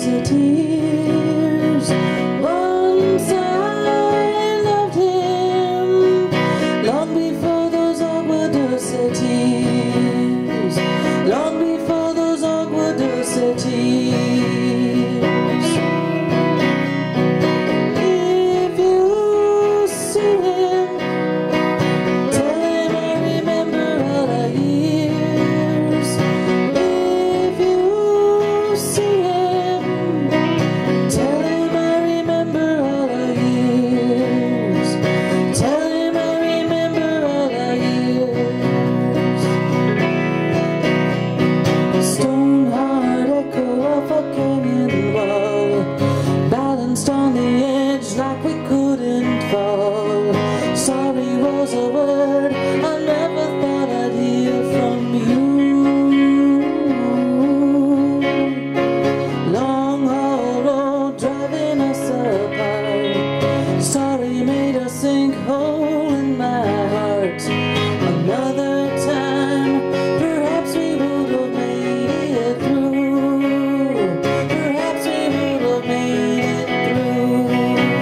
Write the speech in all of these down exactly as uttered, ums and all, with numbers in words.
Dulce tears. Once I loved him, long before those Agua Dulce tears, long before those Agua Dulce tears. If you see him, tell him I remember all our years. If you see him, tell him I remember all our years. Tell him I remember all our years. Stone hard echo of a canyon wall, balanced on the edge like we couldn't fall. Sorry was a word I never thought I'd hear from you. Long haul road driving us apart. Sorry made a sinkhole in my heart. Another time, perhaps we would have made it through. Perhaps we would have made it through.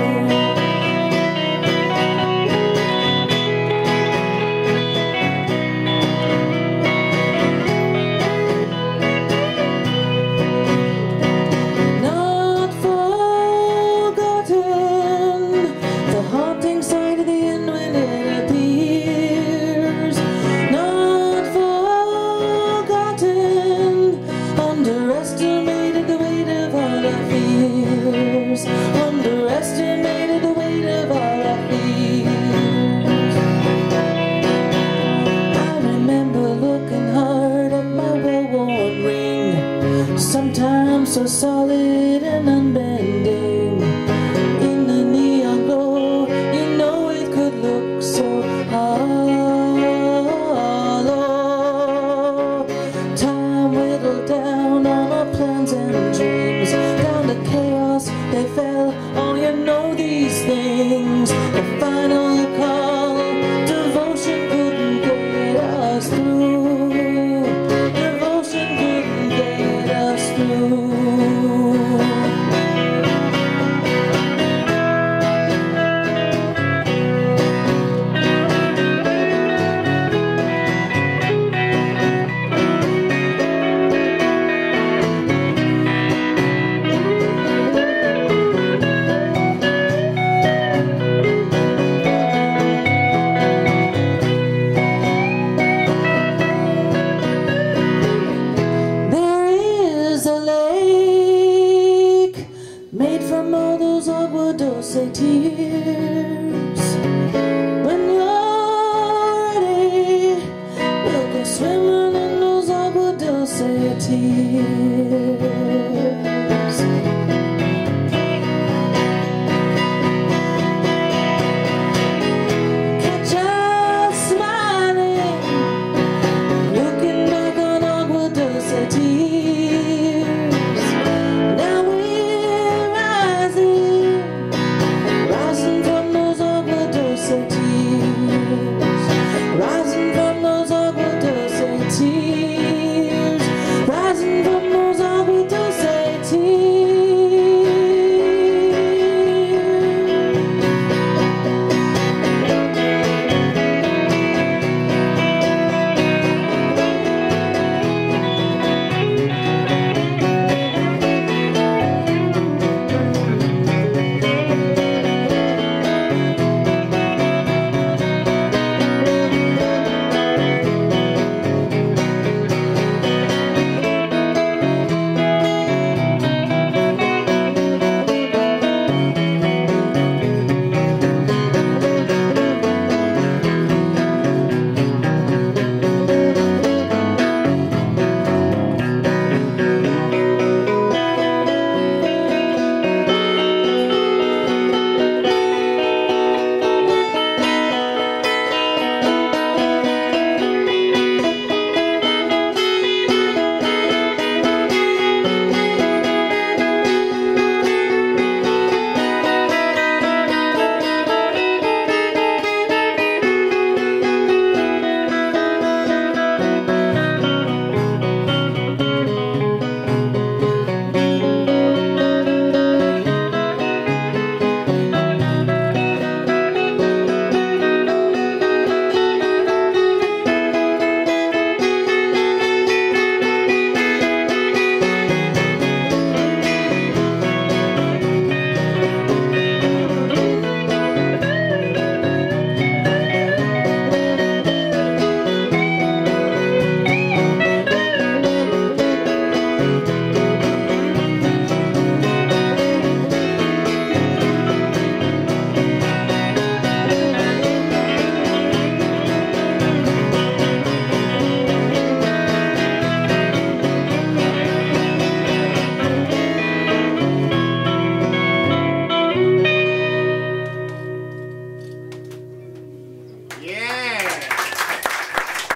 Not forgotten, the haunting sight of the end when it appears. Not forgotten, underestimated the weight of all our fears. Underestimated the weight of all our fears. I remember looking hard at my well-worn ring, sometimes so solid and unbending. In the neon glow, you know it could look so hollow. Time whittled down all our plans and dreams, down to chaos they fell. Oh, you know these things. The final call, devotion couldn't get us through. Devotion couldn't get us through. Made from all those Agua Dulce tears.